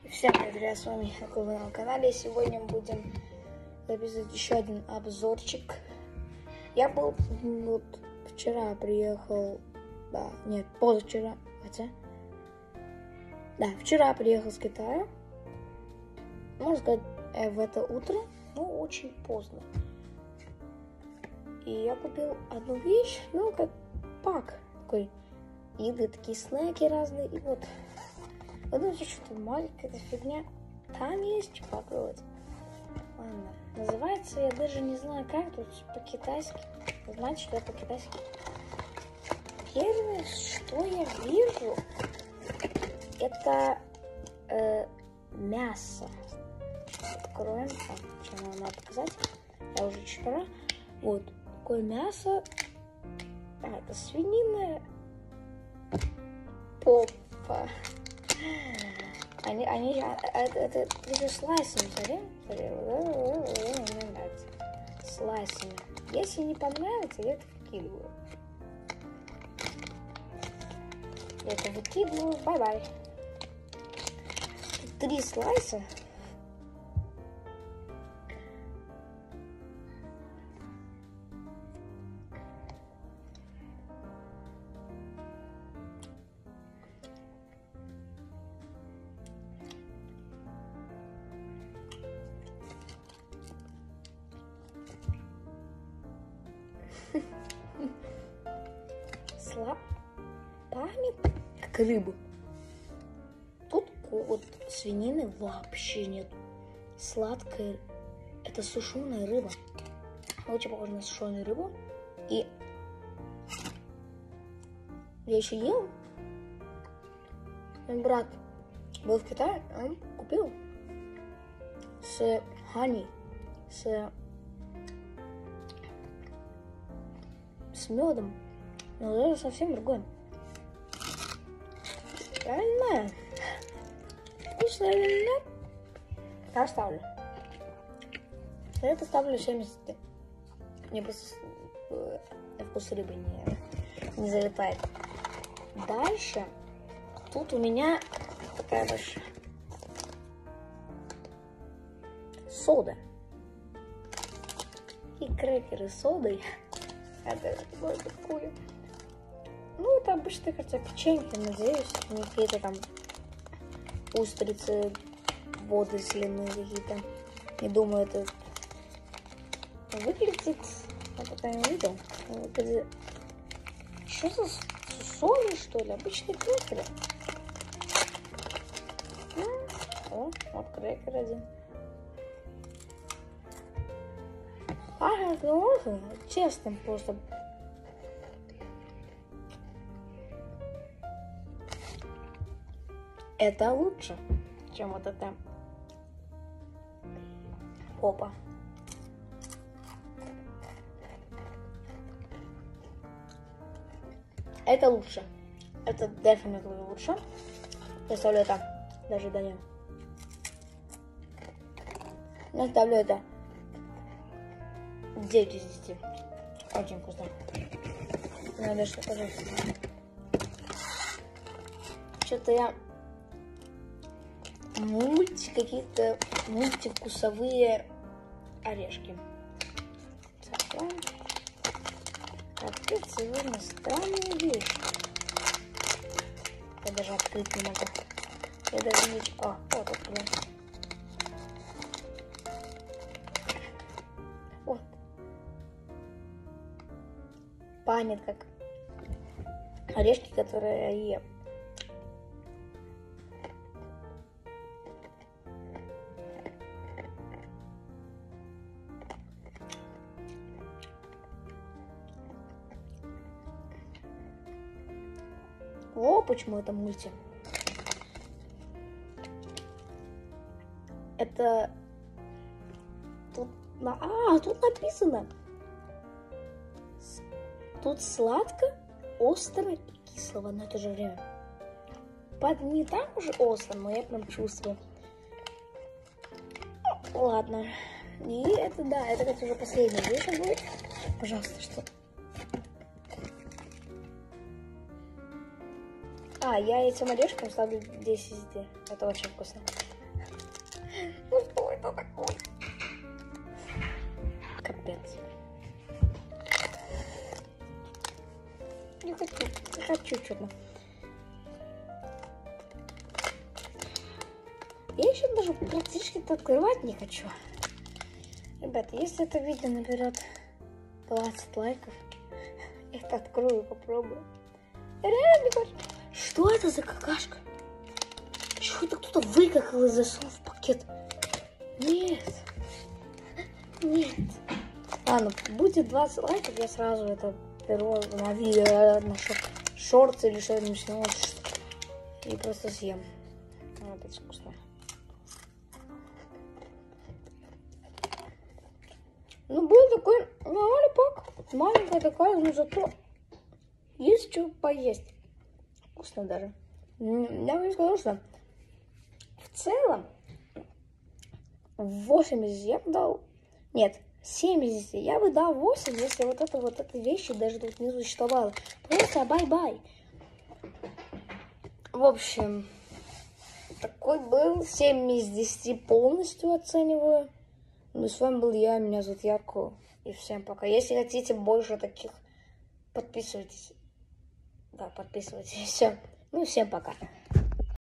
Всем привет, с вами Акула на канале. Сегодня будем записывать еще один обзорчик. Я был вот вчера приехал, позавчера, вчера приехал с Китая. Можно сказать, в это утро, но очень поздно. И я купил одну вещь, как пак такой, еды, такие снеки разные, и вот. Вы думаете, что-то маленькая эта фигня? Там есть попробовать. Ладно. Называется, я даже не знаю как, тут по-китайски. Знаете, что это по-китайски? Первое, что я вижу, это мясо. Откроем. Что нам надо показать? Я уже читала. Вот, такое мясо. Это свинина. Попа. Это слайсами, смотри, мне нравится. Слайсами. Если не понравится, я это выкидываю. Я это выкидываю, бай-бай. 3 слайса. Пахнет как рыба. Тут вот свинины вообще нет. Сладкая. Это сушеная рыба. Очень похоже на сушеную рыбу. И я еще ел. Мой брат был в Китае, он купил с хани, с медом. Но это совсем другое. Я не знаю, вкусно или нет. Я ставлю. Я поставлю 70. Мне просто вкус рыбы не залетает. Дальше тут у меня такая большая сода. И крекеры с содой. Это такое. Ну, это обычные, хотя печеньки, надеюсь, не какие-то там устрицы, водоросли какие-то. Не думаю, это выглядит. Я пока не видел. Что за соли, что ли? Обычные крекеры. О, вот крекер один. Это честно просто. Это лучше, чем вот это. Опа. Это лучше. Это definitely лучше. Я ставлю это даже до него. Я ставлю это 9 из 10. Очень вкусно. Надо что, пожалуйста. Что-то я какие-то мультивкусовые орешки. Капец, сегодня странные вещи. Я даже открыть не могу. Я даже не... вот открою. Вот. Пахнет как орешки, которые я ем. О, почему это мульти? Это... Тут написано. Тут сладко, остро и кисло в одно и то же время. Не так уже остро, но я прям чувствую. Ладно. И это, это уже последняя вещь будет. Пожалуйста, что? Я этим орешком ставлю 10 из 10. Это очень вкусно. это такое? Капец. Не хочу что-то. Я еще даже практически открывать не хочу. Ребята, если это видео наберет 20 лайков, я это открою и попробую. Я реально не хочу. Что это за какашка? Что это кто-то выкакал и засунул в пакет? Нет. Нет. Ладно, будет 20 лайков, я сразу это беру на видео, на шорты или что-нибудь, и просто съем. Вот это вкусно. Ну, будет такой нормальный пак. Маленькая такая, но зато есть что поесть. Вкусно даже. Я бы не сказала, что в целом 8 из 10 я бы дал. Нет, 7 из 10. Я бы дал 8, если вот эта вещи даже тут не существовало. Просто бай-бай. В общем, такой был 7 из 10 полностью оцениваю. Ну и с вами был я, меня зовут Яко. И всем пока. Если хотите больше таких, подписывайтесь. Да, подписывайтесь. Все. Ну и всем пока.